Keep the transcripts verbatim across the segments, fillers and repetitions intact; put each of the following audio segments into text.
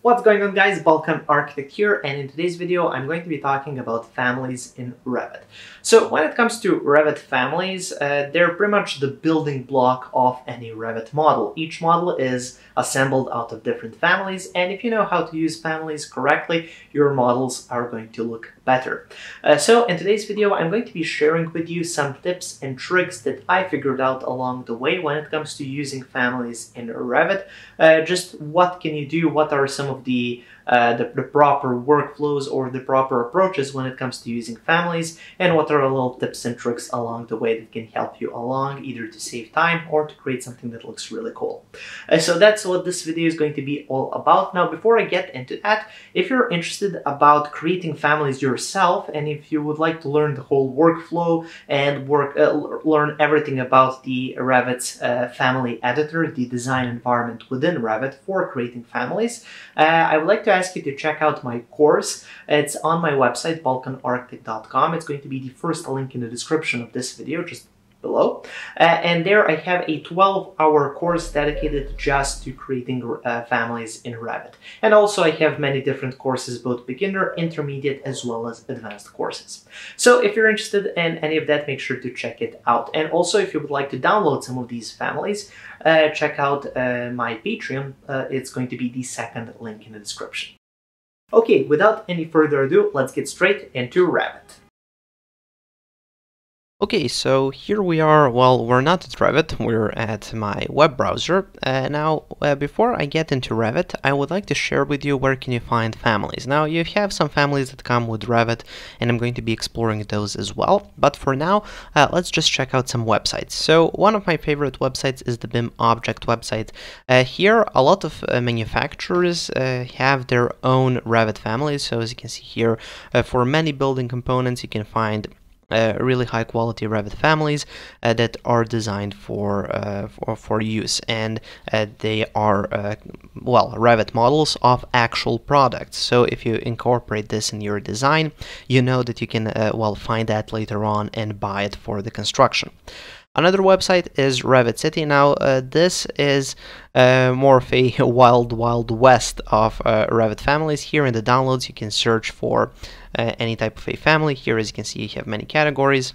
What's going on, guys? Balkan Architect here, and in today's video I'm going to be talking about families in Revit. So when it comes to Revit families, uh, they're pretty much the building block of any Revit model. Each model is assembled out of different families, and if you know how to use families correctly, your models are going to look better. Uh, so in today's video I'm going to be sharing with you some tips and tricks that I figured out along the way when it comes to using families in Revit. Uh, just what can you do, what are some of the, uh, the, the proper workflows or the proper approaches when it comes to using families, and what are little tips and tricks along the way that can help you along, either to save time or to create something that looks really cool. Uh, so that's what this video is going to be all about. Now, before I get into that, if you're interested about creating families yourself, and if you would like to learn the whole workflow and work uh, learn everything about the Revit uh, family editor, the design environment within Revit for creating families, uh, I would like to ask you to check out my course. It's on my website, balkan architect dot com. It's going to be the first link in the description of this video, just below. Uh, and there I have a twelve hour course dedicated just to creating uh, families in Revit. And also I have many different courses, both beginner, intermediate, as well as advanced courses. So if you're interested in any of that, make sure to check it out. And also, if you would like to download some of these families, uh, check out uh, my Patreon. Uh, it's going to be the second link in the description. Okay, without any further ado, let's get straight into Revit. Okay, so here we are. Well, we're not at Revit, we're at my web browser. Uh, now, uh, before I get into Revit, I would like to share with you where can you find families. Now, you have some families that come with Revit, and I'm going to be exploring those as well. But for now, uh, let's just check out some websites. So, one of my favorite websites is the B I M Object website. Uh, here, a lot of uh, manufacturers uh, have their own Revit families. So, as you can see here, uh, for many building components, you can find Uh, really high quality Revit families uh, that are designed for, uh, for for use, and uh, they are uh, well, Revit models of actual products. So if you incorporate this in your design, you know that you can uh, well find that later on and buy it for the construction. Another website is Revit City. Now, uh, this is uh, more of a wild, wild west of uh, Revit families. Here in the downloads, you can search for uh, any type of a family. Here, as you can see, you have many categories.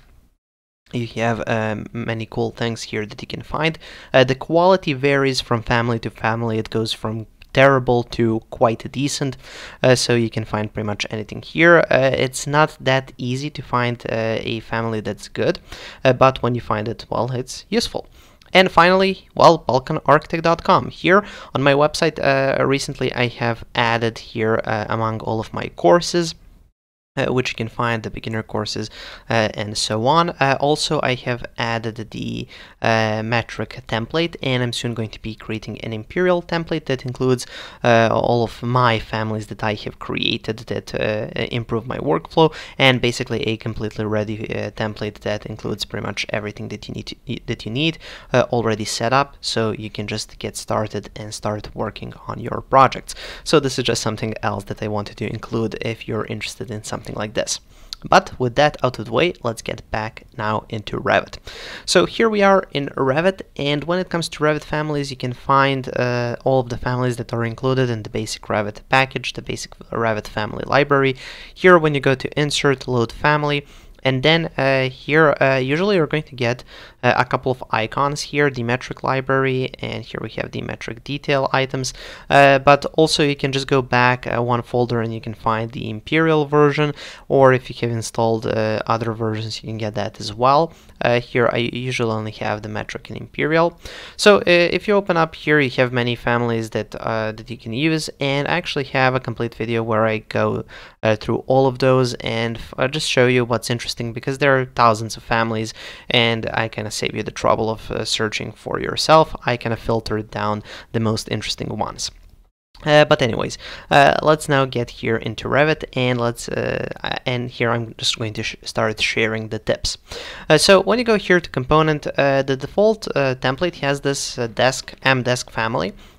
You have um, many cool things here that you can find. Uh, the quality varies from family to family. It goes from terrible to quite decent, uh, so you can find pretty much anything here. Uh, it's not that easy to find uh, a family that's good, uh, but when you find it, well, it's useful. And finally, well, balkan architect dot com. Here on my website, uh, recently I have added here uh, among all of my courses, Uh, which you can find the beginner courses uh, and so on. Uh, also, I have added the uh, metric template, and I'm soon going to be creating an imperial template that includes uh, all of my families that I have created that uh, improve my workflow, and basically a completely ready uh, template that includes pretty much everything that you need to, that you need uh, already set up, so you can just get started and start working on your projects. So this is just something else that I wanted to include if you're interested in something like this. But with that out of the way, let's get back now into Revit. So here we are in Revit, and when it comes to Revit families, you can find uh, all of the families that are included in the basic Revit package, the basic Revit family library. Here, when you go to Insert, Load Family, and then uh, here, uh, usually you're going to get uh, a couple of icons here, the metric library, and here we have the metric detail items. Uh, but also you can just go back uh, one folder and you can find the imperial version, or if you have installed uh, other versions, you can get that as well. Uh, here I usually only have the metric and imperial. So uh, if you open up here, you have many families that uh, that you can use, and I actually have a complete video where I go uh, through all of those and I'll just show you what's interesting, because there are thousands of families, and I kind of save you the trouble of uh, searching for yourself. I kind of filtered down the most interesting ones. Uh, but anyways, uh, let's now get here into Revit, and let's uh, and here I'm just going to sh start sharing the tips. Uh, so when you go here to component, uh, the default uh, template has this uh, desk M desk family.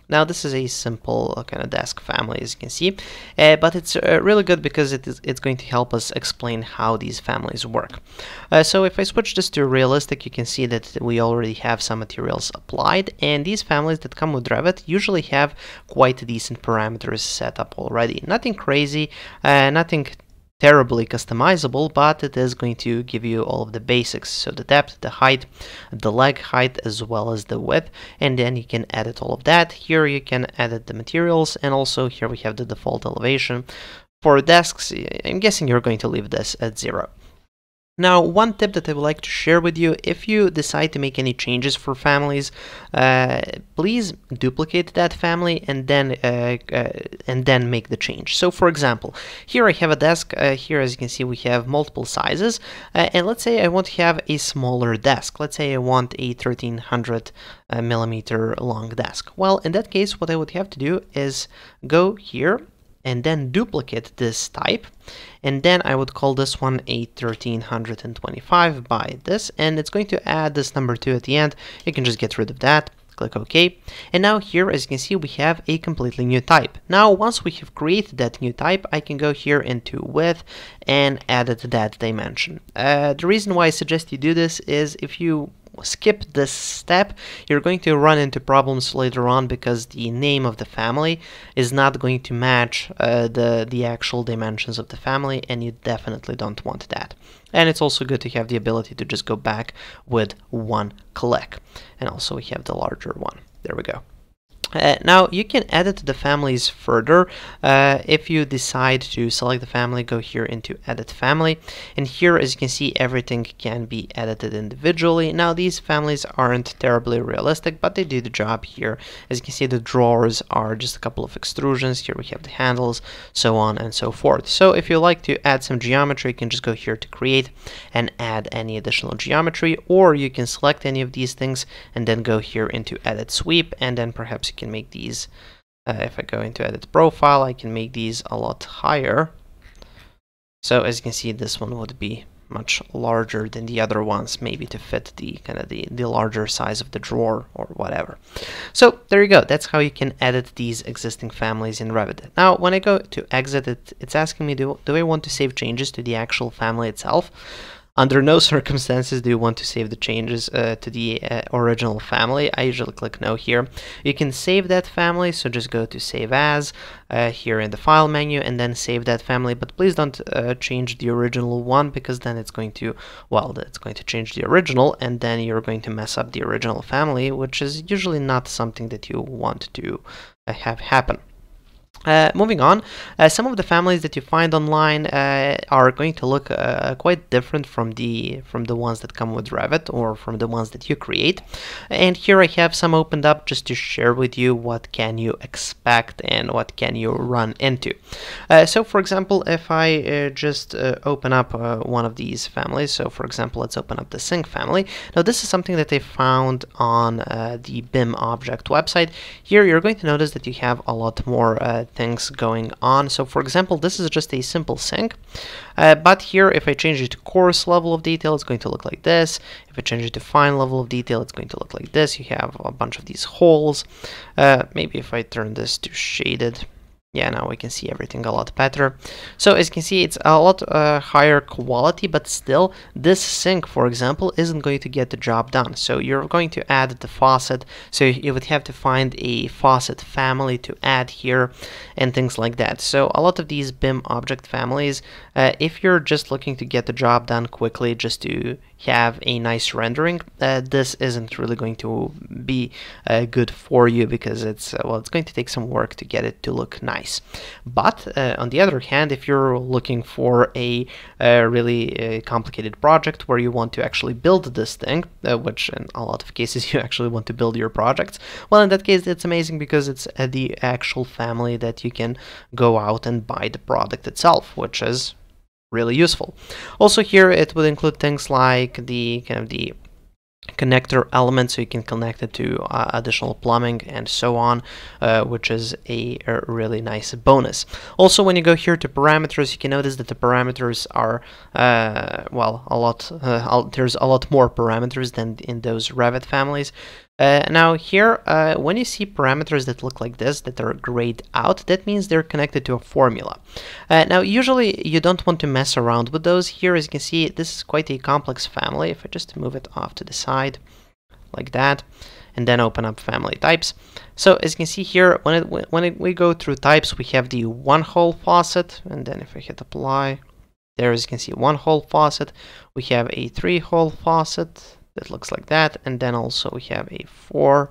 Now this is a simple uh, kind of desk family, as you can see, uh, but it's uh, really good because it is, it's going to help us explain how these families work. Uh, so if I switch this to realistic, you can see that we already have some materials applied, and these families that come with Revit usually have quite decent parameters set up already. Nothing crazy, uh, nothing terribly customizable, but it is going to give you all of the basics, so the depth, the height, the leg height, as well as the width, and then you can edit all of that. Here you can edit the materials, and also here we have the default elevation. For desks, I'm guessing you're going to leave this at zero. Now, one tip that I would like to share with you, if you decide to make any changes for families, uh, please duplicate that family and then uh, uh, and then make the change. So, for example, here I have a desk. Uh, here, as you can see, we have multiple sizes, uh, and let's say I want to have a smaller desk. Let's say I want a thirteen hundred uh, millimeter long desk. Well, in that case, what I would have to do is go here and then duplicate this type, and then I would call this one a thirteen twenty-five by this, and it's going to add this number two at the end. You can just get rid of that, click OK, and now here, as you can see, we have a completely new type. Now, once we have created that new type, I can go here into width and edit that dimension. Uh, the reason why I suggest you do this is if you skip this step, you're going to run into problems later on because the name of the family is not going to match uh, the, the actual dimensions of the family, and you definitely don't want that. And it's also good to have the ability to just go back with one click. And also we have the larger one. There we go. Uh, now you can edit the families further. Uh, if you decide to select the family, go here into edit family, and here, as you can see, everything can be edited individually. Now these families aren't terribly realistic, but they do the job here. As you can see, the drawers are just a couple of extrusions. Here we have the handles, so on and so forth. So if you like to add some geometry, you can just go here to create and add any additional geometry, or you can select any of these things and then go here into edit sweep, and then perhaps you can make these, uh, if I go into edit profile, I can make these a lot higher. So as you can see, this one would be much larger than the other ones, maybe to fit the kind of the, the larger size of the drawer or whatever. So there you go. That's how you can edit these existing families in Revit. Now, when I go to exit it, it's asking me, do, do I want to save changes to the actual family itself? Under no circumstances do you want to save the changes uh, to the uh, original family. I usually click no here. You can save that family, so just go to save as uh, here in the file menu and then save that family, but please don't uh, change the original one, because then it's going to, well, it's going to change the original, and then you're going to mess up the original family, which is usually not something that you want to uh, have happen. Uh, moving on, uh, some of the families that you find online uh, are going to look uh, quite different from the from the ones that come with Revit or from the ones that you create. And here I have some opened up just to share with you what can you expect and what can you run into. Uh, so for example, if I uh, just uh, open up uh, one of these families, so for example, let's open up the sink family. Now this is something that I found on uh, the B I M Object website. Here you're going to notice that you have a lot more uh, things going on. So for example, this is just a simple sink, uh, but here if I change it to coarse level of detail, it's going to look like this. If I change it to fine level of detail, it's going to look like this. You have a bunch of these holes. Uh, maybe if I turn this to shaded, yeah, now we can see everything a lot better. So as you can see, it's a lot uh, higher quality, but still this sink, for example, isn't going to get the job done. So you're going to add the faucet, so you would have to find a faucet family to add here and things like that. So a lot of these B I M object families, uh, if you're just looking to get the job done quickly, just to have a nice rendering, uh, this isn't really going to be uh, good for you, because it's uh, well, it's going to take some work to get it to look nice. But uh, on the other hand, if you're looking for a, a really uh, complicated project where you want to actually build this thing, uh, which in a lot of cases you actually want to build your projects, well, in that case it's amazing, because it's uh, the actual family that you can go out and buy the product itself, which is really useful. Also here it would include things like the kind of the connector element, so you can connect it to uh, additional plumbing and so on, uh, which is a, a really nice bonus. Also, when you go here to parameters, you can notice that the parameters are uh, well, a lot uh, there's a lot more parameters than in those Revit families. Uh, now here, uh, when you see parameters that look like this, that are grayed out, that means they're connected to a formula. Uh, now usually you don't want to mess around with those. Here, as you can see, this is quite a complex family. If I just move it off to the side like that, and then open up family types. So as you can see here, when it, when it, we go through types, we have the one hole faucet, and then if I hit apply, there as you can see one hole faucet. We have a three hole faucet that looks like that, and then also we have a four.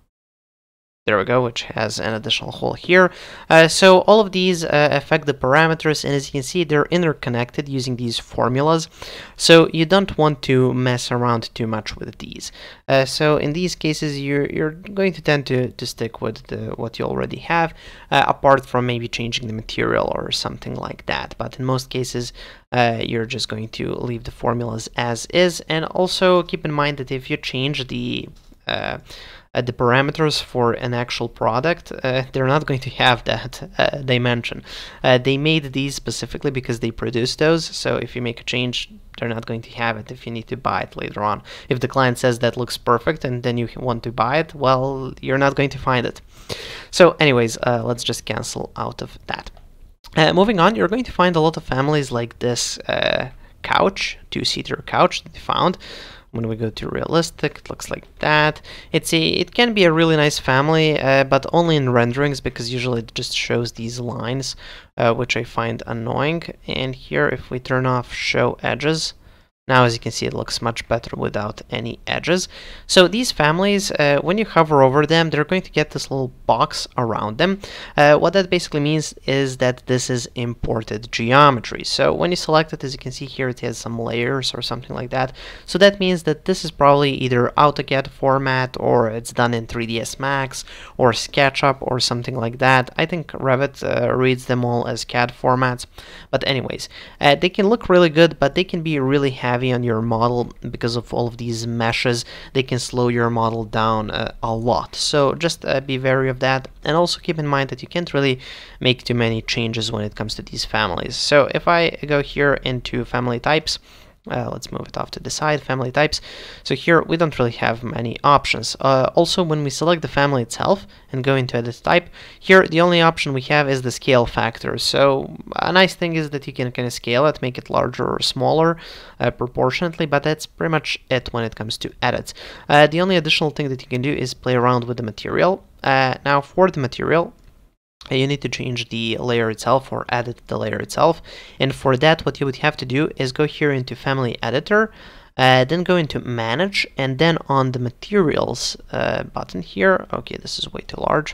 There we go, which has an additional hole here. Uh, so all of these uh, affect the parameters, and as you can see, they're interconnected using these formulas. So you don't want to mess around too much with these. Uh, so in these cases, you're you're going to tend to to stick with the, what you already have, uh, apart from maybe changing the material or something like that. But in most cases, uh, you're just going to leave the formulas as is, and also keep in mind that if you change the uh, Uh, the parameters for an actual product, uh, they're not going to have that uh, dimension. Uh, they made these specifically because they produce those, so if you make a change, they're not going to have it if you need to buy it later on. If the client says that looks perfect and then you want to buy it, well, you're not going to find it. So anyways, uh, let's just cancel out of that. Uh, moving on, you're going to find a lot of families like this uh, couch, two-seater couch that you found. When we go to realistic, it looks like that. It's a, it can be a really nice family, uh, but only in renderings, because usually it just shows these lines, uh, which I find annoying. And here, if we turn off show edges, now as you can see, it looks much better without any edges. So these families, uh, when you hover over them, they're going to get this little box around them. Uh, what that basically means is that this is imported geometry. So when you select it, as you can see here, it has some layers or something like that. So that means that this is probably either AutoCAD format, or it's done in three D S Max or SketchUp or something like that. I think Revit uh, reads them all as C A D formats. But anyways, uh, they can look really good, but they can be really heavy on your model because of all of these meshes. They can slow your model down uh, a lot, so just uh, be wary of that, and also keep in mind that you can't really make too many changes when it comes to these families. So if I go here into family types, Uh, let's move it off to the side, family types. So here we don't really have many options. Uh, also, when we select the family itself and go into edit type, here the only option we have is the scale factor. So a nice thing is that you can kind of scale it, make it larger or smaller uh, proportionately, but that's pretty much it when it comes to edits. Uh, the only additional thing that you can do is play around with the material. Uh, now for the material, you need to change the layer itself or edit the layer itself, and for that what you would have to do is go here into family editor, uh, then go into manage, and then on the materials uh, button here, okay, this is way too large,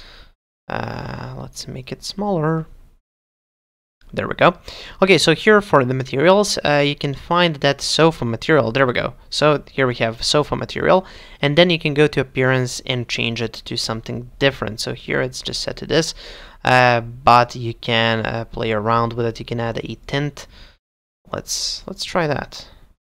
uh, let's make it smaller. There we go. Okay, so here for the materials, uh, you can find that sofa material. There we go. So here we have sofa material, and then you can go to appearance and change it to something different. So here it's just set to this, uh, but you can uh, play around with it. You can add a tint. Let's let's try that.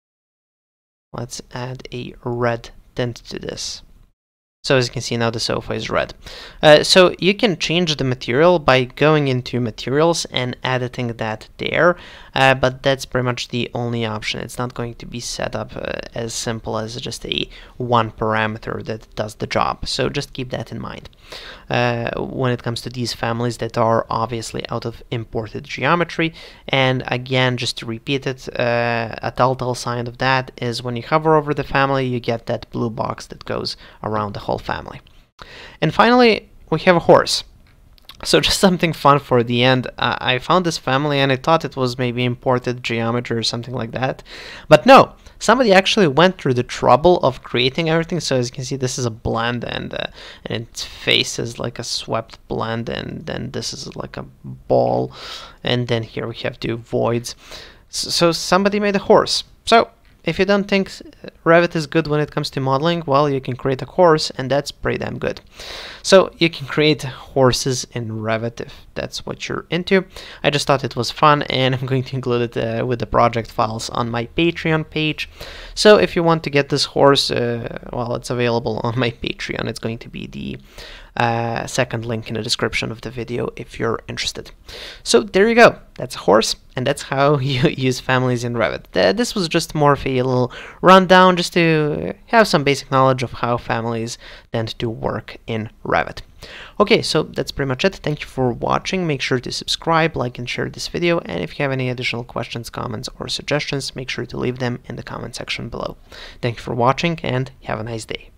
Let's add a red tint to this. So as you can see, now the sofa is red. Uh, so you can change the material by going into materials and editing that there, uh, but that's pretty much the only option. It's not going to be set up uh, as simple as just a one parameter that does the job. So just keep that in mind uh, when it comes to these families that are obviously out of imported geometry. And again, just to repeat it, uh, a telltale sign of that is when you hover over the family, you get that blue box that goes around the whole family. And finally, we have a horse. So just something fun for the end. Uh, I found this family and I thought it was maybe imported geometry or something like that. But no, somebody actually went through the trouble of creating everything. So as you can see, this is a blend, and, uh, and its face is like a swept blend, and then this is like a ball, and then here we have two voids. So, so somebody made a horse. So if you don't think Revit is good when it comes to modeling, well, you can create a horse, and that's pretty damn good. So you can create horses in Revit if that's what you're into. I just thought it was fun, and I'm going to include it uh, with the project files on my Patreon page. So if you want to get this horse, uh, well, it's available on my Patreon. It's going to be the uh, second link in the description of the video if you're interested. So there you go. that's a horse, and that's how you use families in Revit. Uh, this was just more of a little rundown, just to have some basic knowledge of how families tend to work in Revit. Okay, so that's pretty much it. Thank you for watching. Make sure to subscribe, like, and share this video. And if you have any additional questions, comments, or suggestions, make sure to leave them in the comment section below. Thank you for watching, and have a nice day.